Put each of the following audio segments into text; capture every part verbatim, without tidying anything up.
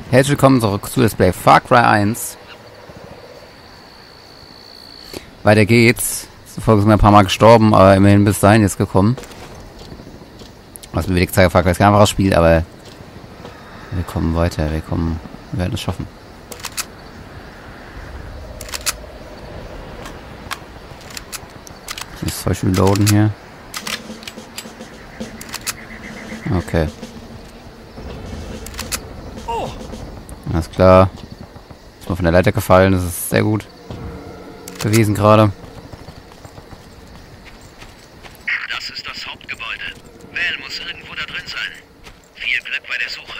Herzlich willkommen zurück zu Let's Play Far Cry eins. Weiter geht's. Die Folge sind wir ein paar Mal gestorben, aber immerhin bis dahin jetzt gekommen. Was mir wenig Zeit Far Cry ist kein einfaches Spiel, aber wir kommen weiter, wir kommen, wir werden es schaffen. Ich muss zwei Spiele loaden hier. Okay. Alles klar. Ist mal von der Leiter gefallen, das ist sehr gut gewesen gerade. Das ist das Hauptgebäude. Val muss irgendwo da drin sein. Viel Glück bei der Suche.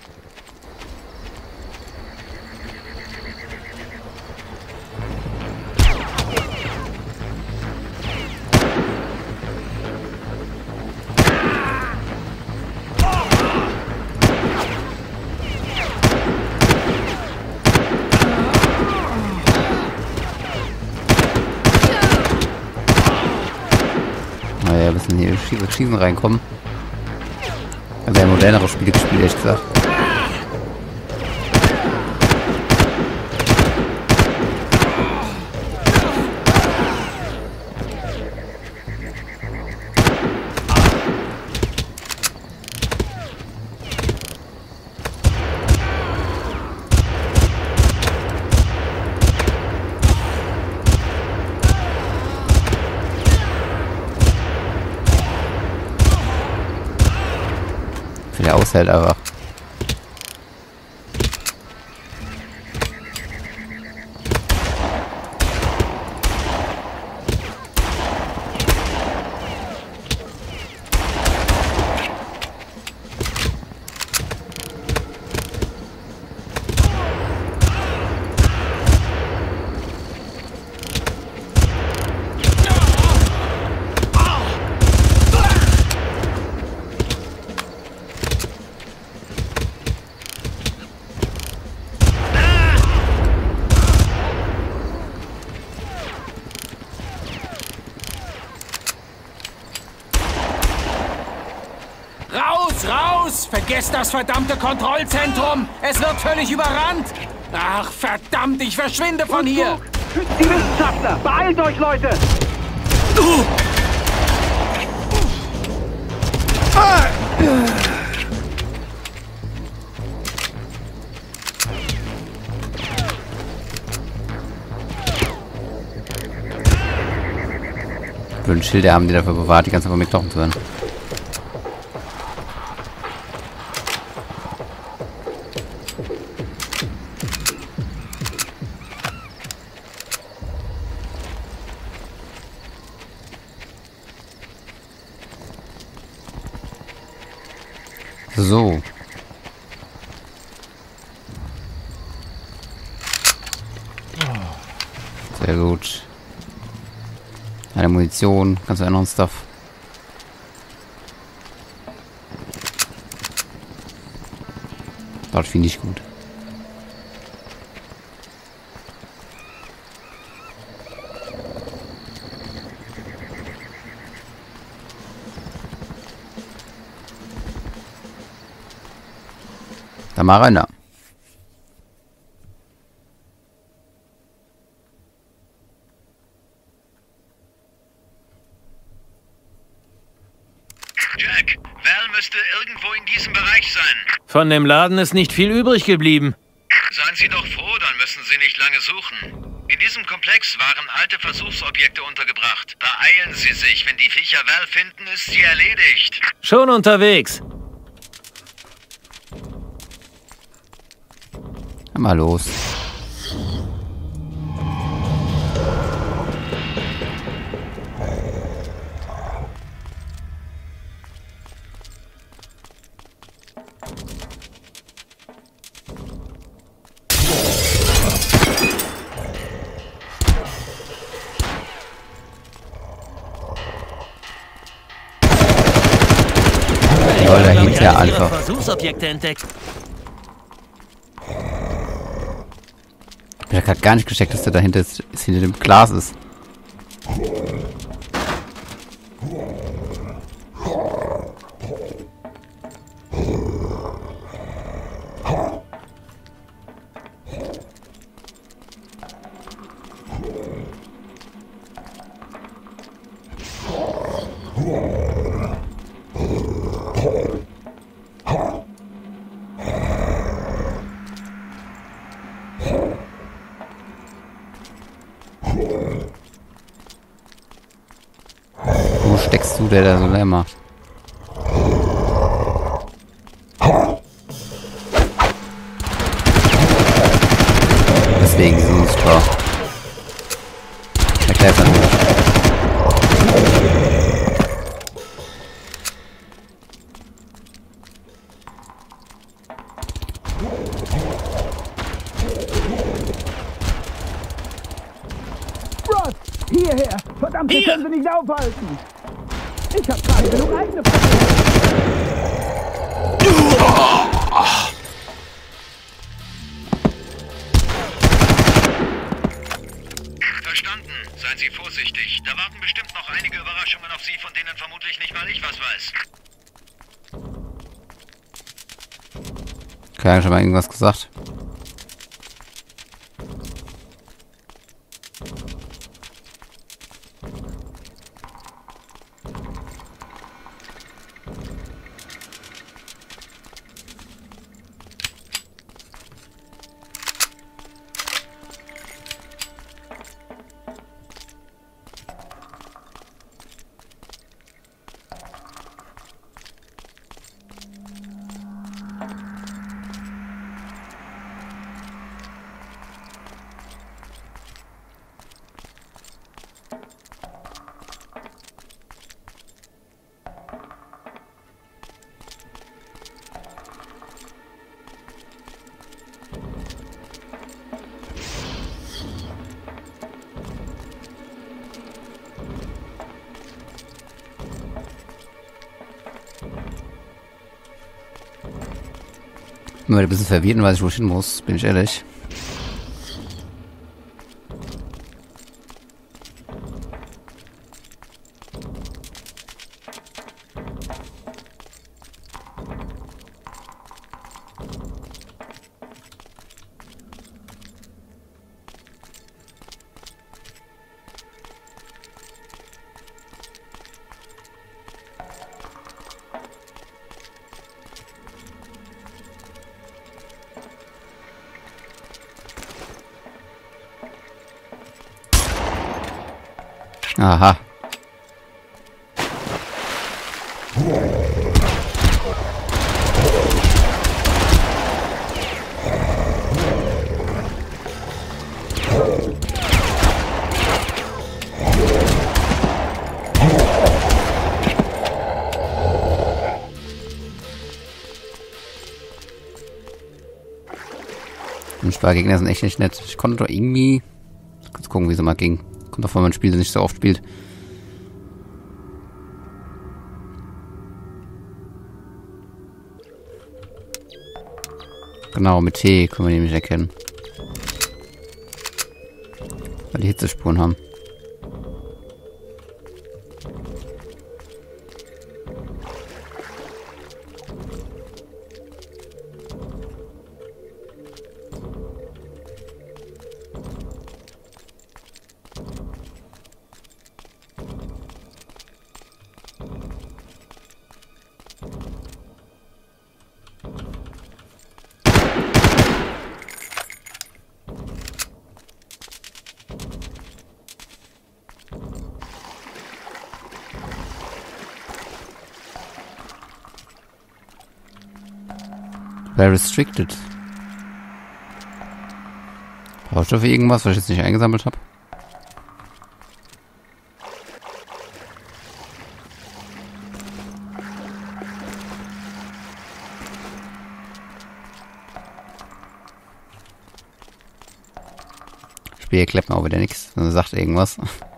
Naja, wir müssen hier Schießen, Schießen reinkommen. Also ja, modernere Spiele gespielt, ehrlich gesagt. Der aushält einfach. Raus, raus! Vergesst das verdammte Kontrollzentrum! Es wird völlig überrannt! Ach, verdammt, ich verschwinde von hier! Die Wissenschaftler! Beeilt euch, Leute! Blöden Schilder haben die dafür bewahrt, die ganze Zeit von mir knochen zu werden. So. Sehr gut. Eine Munition, ganz anderen Stuff. Dort finde ich gut. Da mal rein da. Jack, Val müsste irgendwo in diesem Bereich sein. Von dem Laden ist nicht viel übrig geblieben. Seien Sie doch froh, dann müssen Sie nicht lange suchen. In diesem Komplex waren alte Versuchsobjekte untergebracht. Beeilen Sie sich, wenn die Viecher Val finden, ist sie erledigt. Schon unterwegs. Mal los. Jawohl, dahinter einfach. Versuchsobjekte entdeckt. Ich hab grad gar nicht gecheckt, dass der dahinter ist, ist hinter dem Glas ist. bist du, der da so leer macht? Deswegen so ein Tor. Erklär's dann nicht. Ross, hierher! Verdammt, wir können sie nicht aufhalten! Ich hab gerade genug eigene Probleme. Verstanden. Seien Sie vorsichtig. Da warten bestimmt noch einige Überraschungen auf Sie, von denen vermutlich nicht mal ich was weiß. Keine schon mal irgendwas gesagt? Ich bin ein bisschen verwirrt und weiß ich, wo ich hin muss, bin ich ehrlich. Aha. Und Spargegner sind echt nicht nett. Ich konnte doch irgendwie... Kurz gucken, wie es mal ging. Kommt davon, man Spiel nicht so oft spielt. Genau, mit T können wir nämlich erkennen. Weil die Hitzespuren haben. Very restricted. Brauchst du für irgendwas, was ich jetzt nicht eingesammelt habe? Spiel klappt mir auch wieder nichts. Dann sagt irgendwas.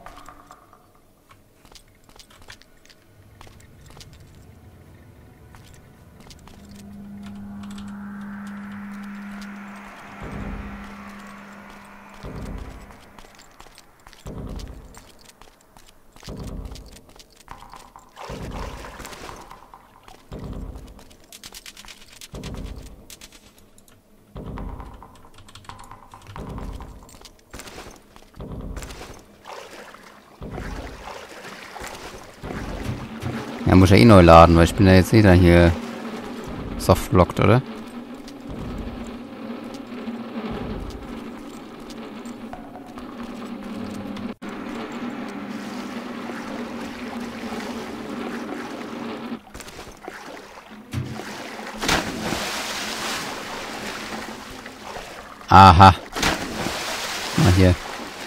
Ja, muss ja eh neu laden, weil ich bin ja jetzt eh dann hier softlocked, oder? Aha. Mal hier.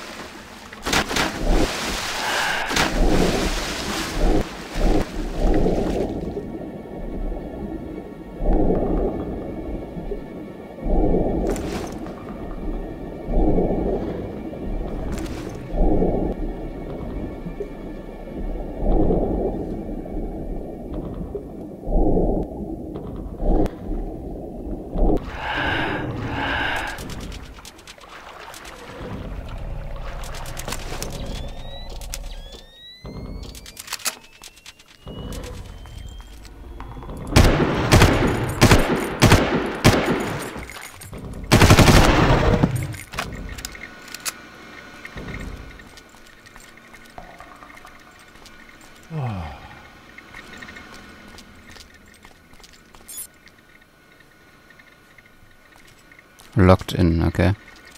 Locked in, okay.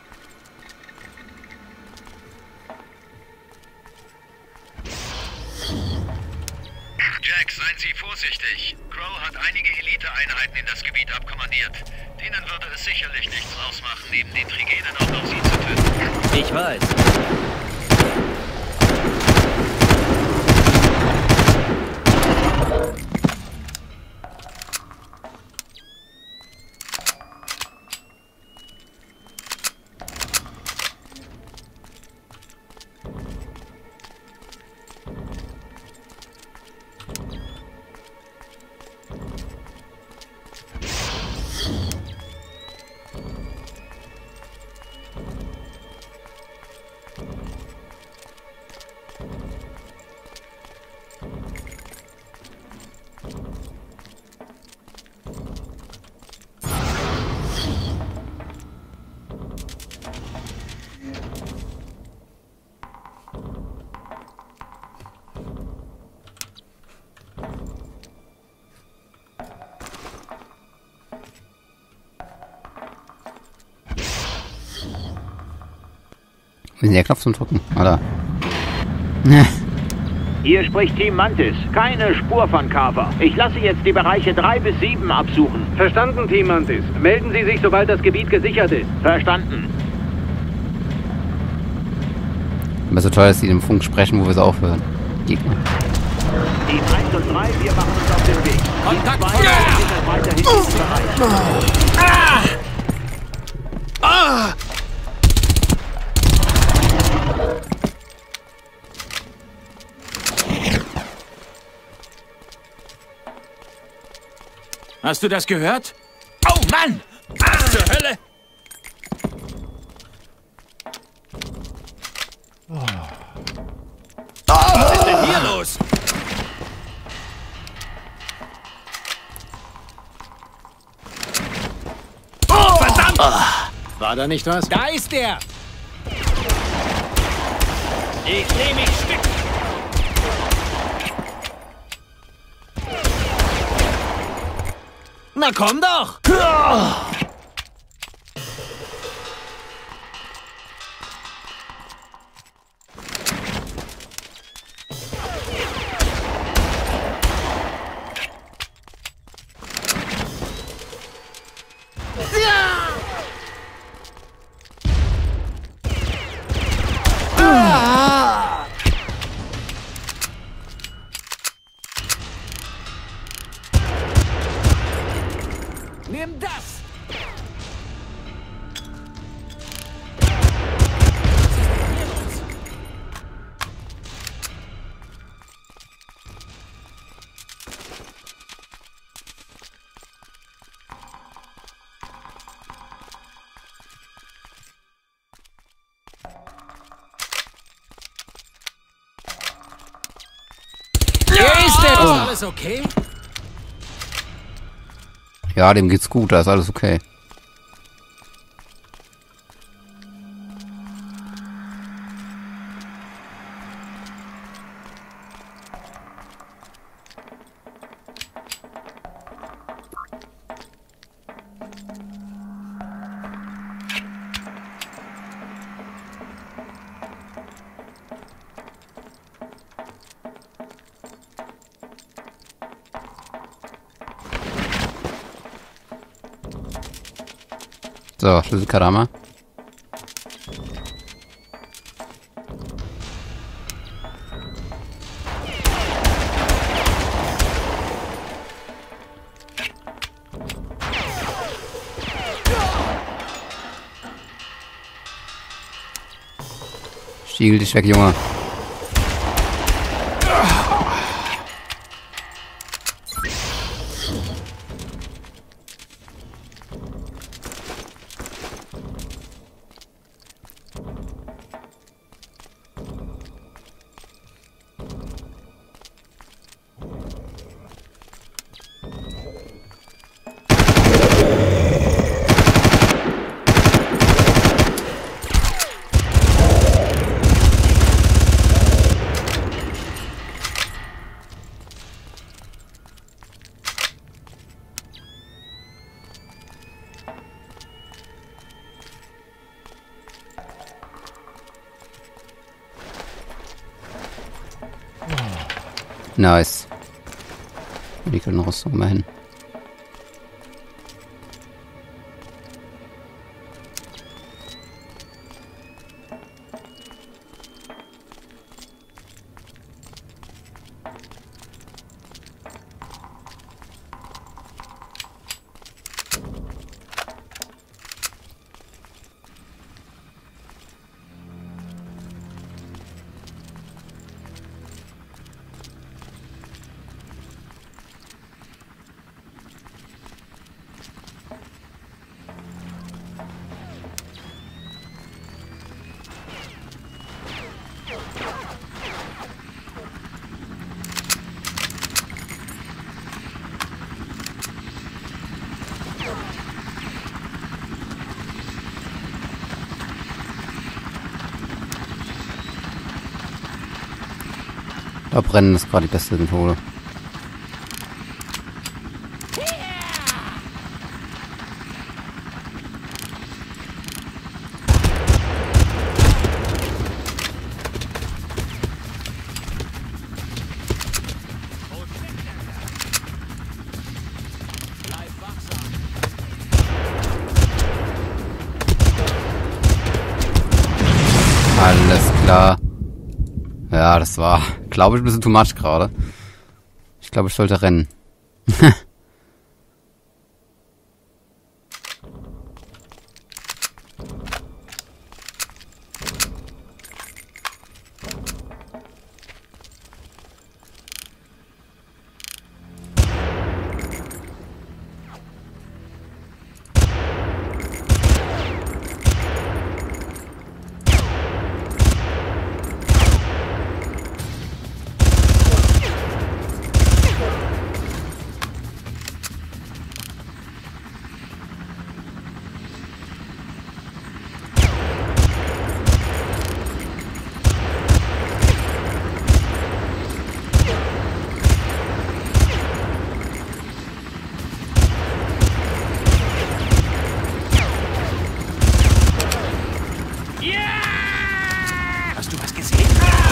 Jack, seien Sie vorsichtig. Crow hat einige Eliteeinheiten in das Gebiet abkommandiert. Denen würde es sicherlich nichts ausmachen, neben den Trigenen auch noch Sie zu töten. Ich weiß. Wie ist der Knopf zum Drücken? Oder? Hier spricht Team Mantis. Keine Spur von Carver. Ich lasse jetzt die Bereiche drei bis sieben absuchen. Verstanden, Team Mantis. Melden Sie sich, sobald das Gebiet gesichert ist. Verstanden. Aber so toll, dass die im Funk sprechen, wo wir sie aufhören. Gegner. Team eins und drei, wir machen uns auf den Weg. Kontakt! Team zwei, sind weiterhin im Bereich. Ah! Ah! Hast du das gehört? Oh Mann! Was zur Hölle? Was ist denn hier los? Oh, verdammt! War da nicht was? Da ist er! Ich nehme mich Stück! Na komm doch! Nimm das! Wer ist der? Ist alles okay? Ja, dem geht's gut, da ist alles okay. So, Schlüsselkarte haben wir. Stiegel dich weg, Junge. Nice. Die können Rüstung mal hin. Verbrennen ist gerade die beste Methode. Alles klar. Ja, das war, glaube ich, ein bisschen too much gerade. Ich glaube, ich sollte rennen. Hast du was gesehen?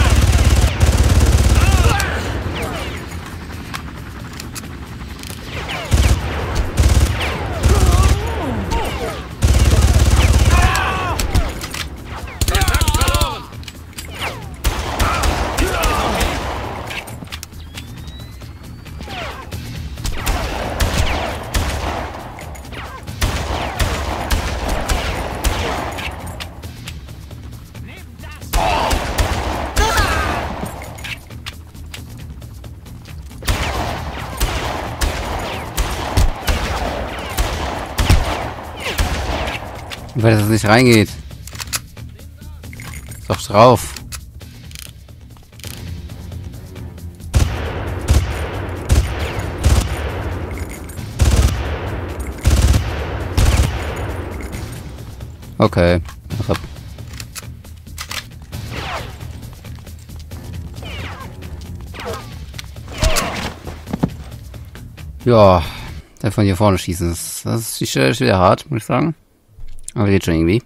Weil das nicht reingeht. Ist doch drauf. Okay. Ja, der von hier vorne schießen, das, das ist wieder hart, muss ich sagen. Aber geht schon irgendwie.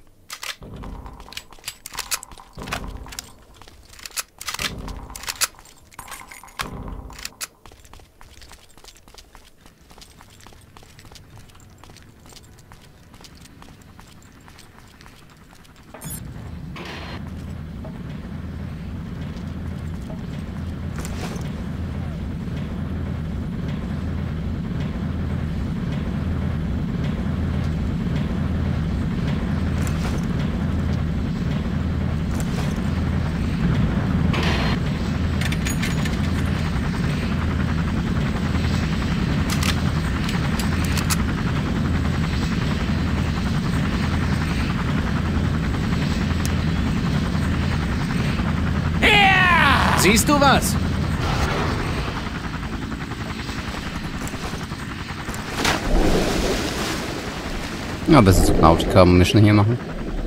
Siehst du was? Ja, ein bisschen Nautica-Mission hier machen.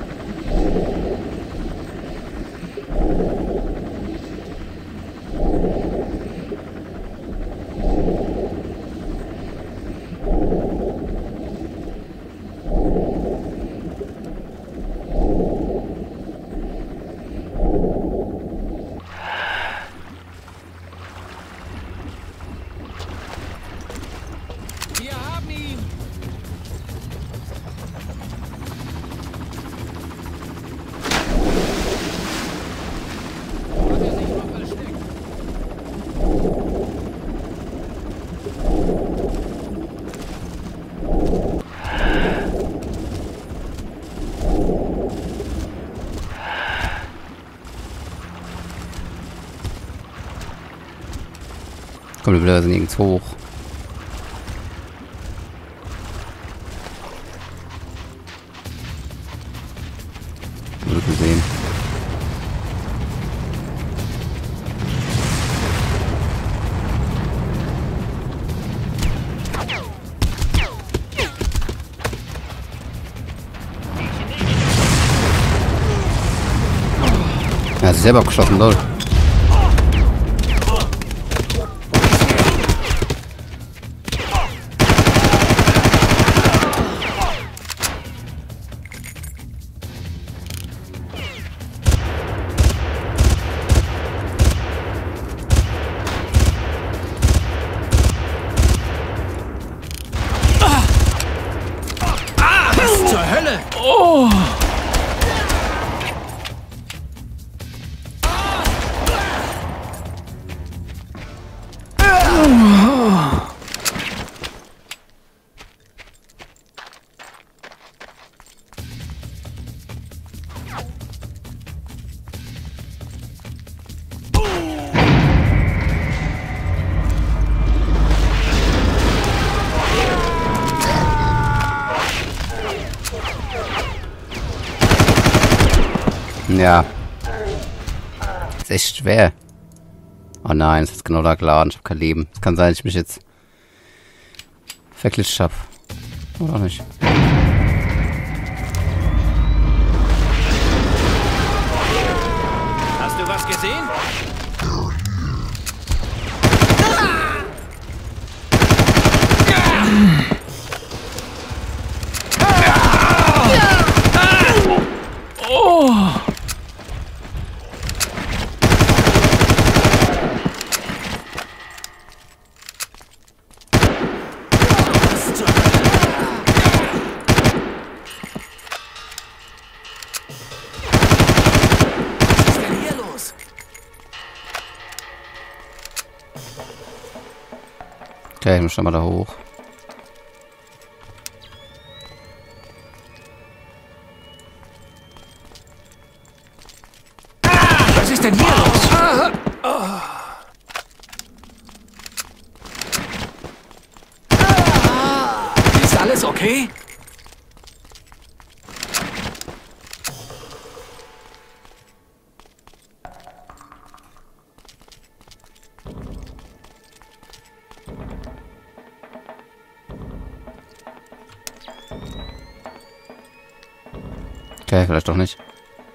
Wir haben ihn! Hat er sich noch versteckt? Kommt wieder nirgends hoch. Wurde gesehen. Er hat sich selber abgeschossen, lol. Was zur Hölle? Oh! Ja. Ist echt schwer. Oh nein, es ist genau da geladen. Ich habe kein Leben. Es kann sein, dass ich mich jetzt verglitscht habe. Oder auch nicht. Hast du was gesehen? Okay, ich muss schon mal da hoch. Was ist denn hier los? Ist alles okay? Okay, vielleicht doch nicht.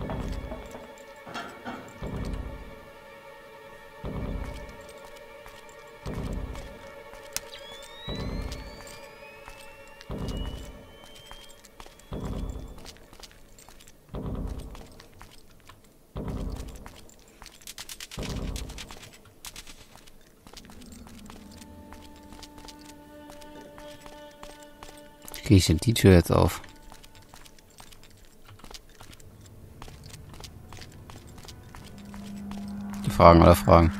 Kriege ich denn die Tür jetzt auf? Die Fragen oder Fragen?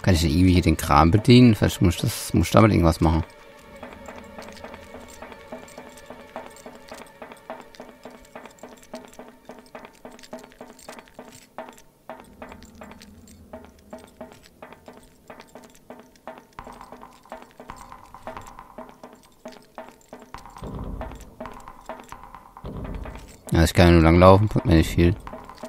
Kann ich irgendwie hier den Kran bedienen? Vielleicht muss ich, das, muss ich damit irgendwas machen. Ja, ich kann ja nur lang laufen, bringt mir nicht viel.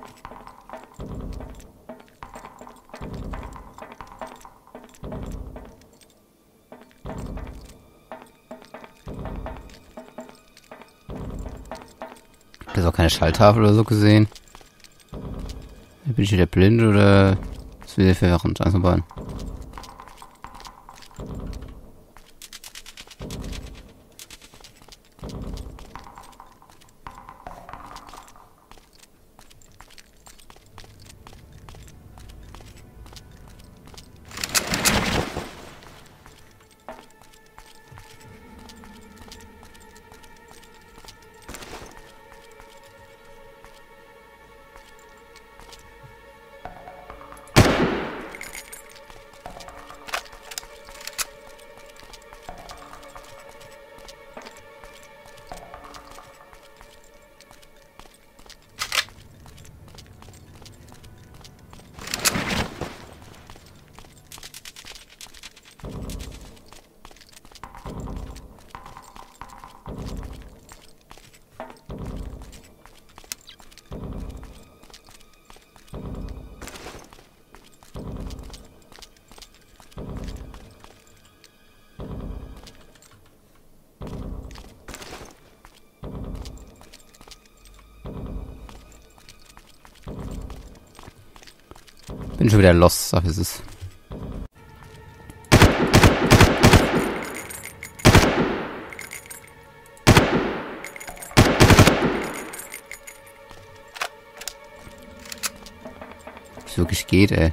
Ich habe auch keine Schalltafel oder so gesehen. Bin ich wieder blind oder ist wieder verwirrend? Eins von beiden. Bin schon wieder lost, sag ich es. Was wirklich geht, ey.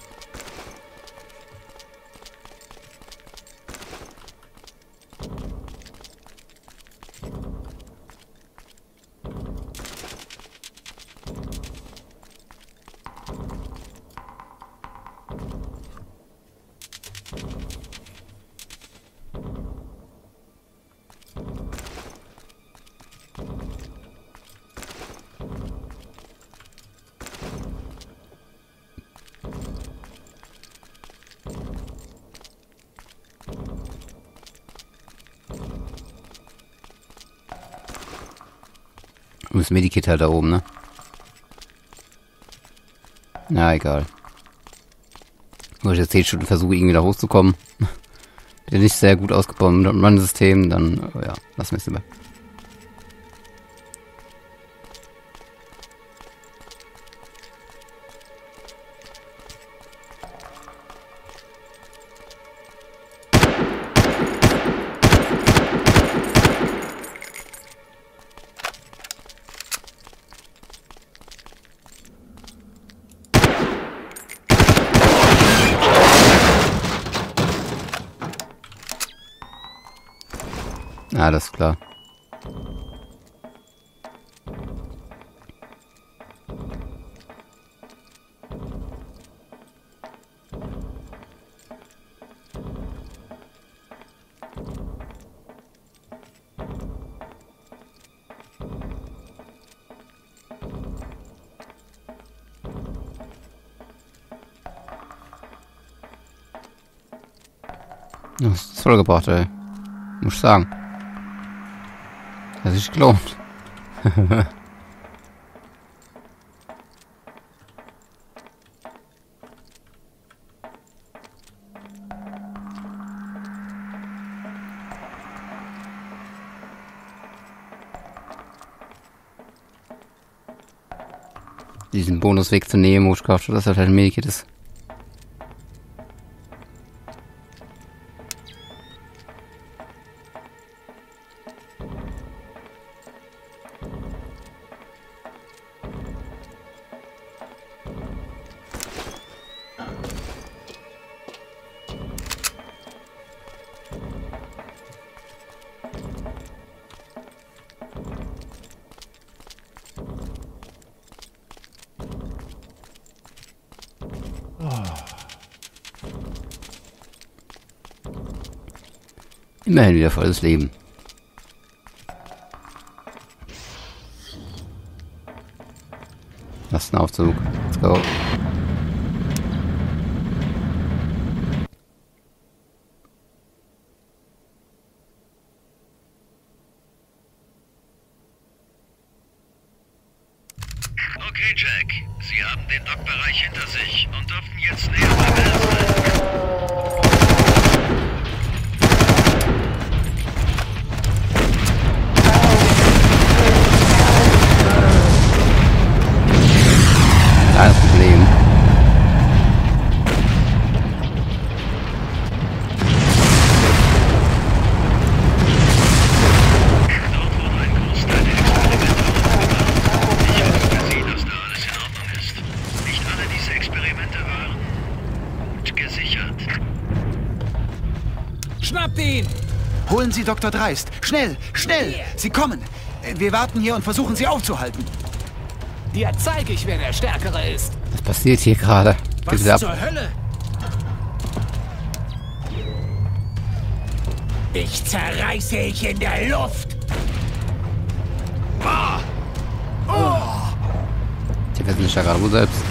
Und das Medikit halt da oben, ne? Na, egal. Wenn ich jetzt zehn Stunden versuche, irgendwie da hochzukommen. Bin ja nicht sehr gut ausgebaut mit dem Run-System, dann, ja, lassen wir es lieber. Ja, das ist klar. Das ist voll gebracht, ey. Muss ich sagen. Das ist gelohnt. Diesen Bonusweg zu nehmen, wo ich gehofft habe, dass das halt ein Medikit ist. Immerhin wieder volles Leben. Lastenaufzug. Let's go. Okay, Jack. Sie haben den Dockbereich hinter sich und dürften jetzt näher bei Mel sein. Kleines Problem. Dort wurde ein Großteil der Experimente aufgebaut. Ich hoffe für Sie, dass da alles in Ordnung ist. Nicht alle diese Experimente waren gut gesichert. Schnappt ihn! Holen Sie Doktor Dreist. Schnell, schnell. Sie kommen. Wir warten hier und versuchen, Sie aufzuhalten. Dir zeige ich, wer der Stärkere ist. Was passiert hier gerade? Was Geht's ab? zur Hölle? Dich zerreiße ich in der Luft. Ah! Oh! Ich weiß nicht, gerade wo selbst.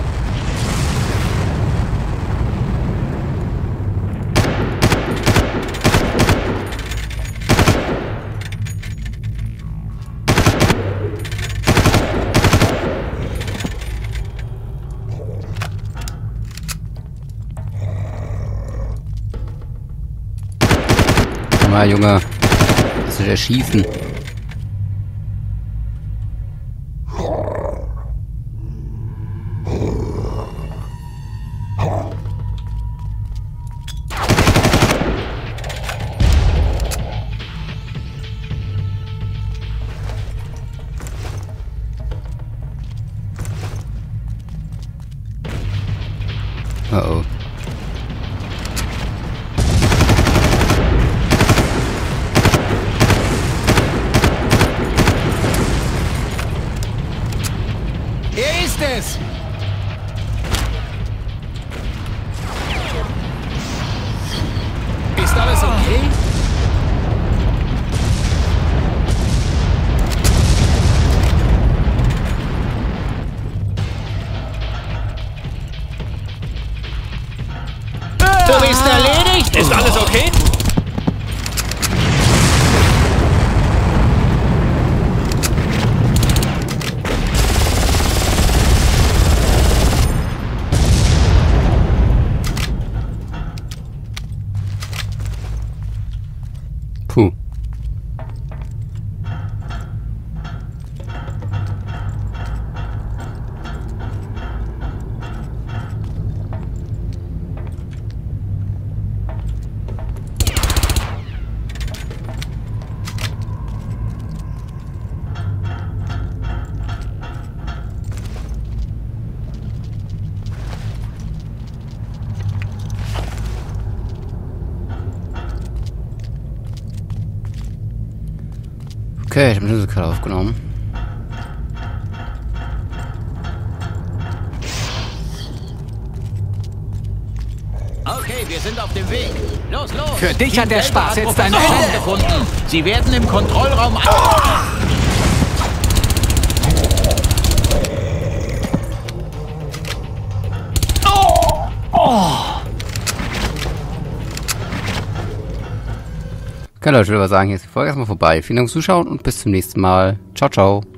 Mal, Junge. Lass dich erschießen. Oh oh. Er ist es! Ist alles okay? Du bist erledigt! Ist alles okay? Puh. Okay, ich habe den gerade aufgenommen. Okay, wir sind auf dem Weg. Los, los. Für dich hat der Spaß jetzt ein Ende Ende. gefunden. Sie werden im Kontrollraum... Okay, Leute, ich würde aber sagen, hier ist die Folge erstmal vorbei. Vielen Dank fürs Zuschauen und bis zum nächsten Mal. Ciao, ciao.